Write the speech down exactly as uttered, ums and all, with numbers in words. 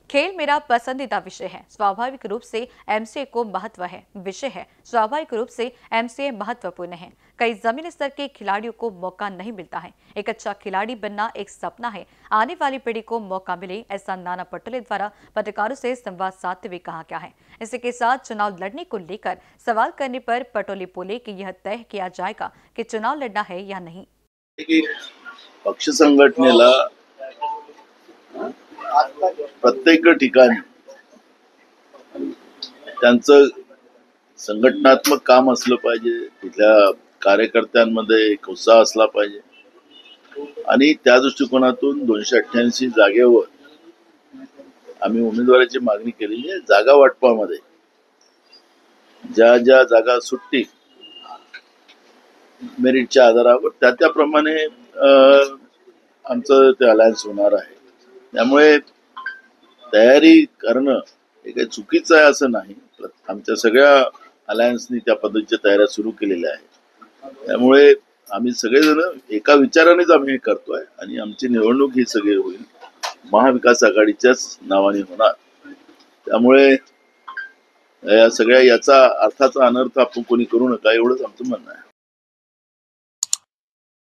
खेल मेरा पसंदीदा विषय है। स्वाभाविक रूप से एमसीए को महत्व है विषय है स्वाभाविक रूप से एमसीए महत्वपूर्ण है। कई जमीनी स्तर के खिलाड़ियों को मौका नहीं मिलता है। एक अच्छा खिलाड़ी बनना एक सपना है, आने वाली पीढ़ी को मौका मिले, ऐसा नाना पटोले द्वारा पत्रकारों से संवाद साधते हुए कहा गया है। इसी के साथ चुनाव लड़ने को लेकर सवाल करने पर पटोले बोले कि यह तय किया जाएगा कि चुनाव लड़ना है या नहीं। पक्ष संघटनेला प्रत्येक ठिकाणी त्यांचं संघटनात्मक काम असलं पाहिजे, तिथल्या कार्यकर्त्यांमध्ये एक उत्साह असला पाहिजे आणि त्या दृष्टिकोनातून दोनशे अठ्ठ्याऐंशी जागेवर आम्ही उमेदवाराची मागणी केलेली आहे। जागा वाटपामध्ये ज्या ज्या जागा सुट्टी मेरिटच्या आधारावर त्या त्याप्रमाणे आमचं ते अलायन्स होणार आहे। त्यामुळे तयारी करणं हे काही चुकीचं आहे असं नाही। आमच्या सगळ्या अलायन्सनी त्या पद्धतीच्या तयाऱ्या सुरू केलेल्या आहेत। त्यामुळे आम्ही सगळेजण एका विचारानेच आम्ही हे करतोय आणि आमची निवडणूक ही सगळी होईल महाविकास आघाडीच्याच नावाने होणार। त्यामुळे या सगळ्या याचा अर्थाचा अनर्थ आपण कोणी करू नका एवढंच आमचं म्हणणं आहे।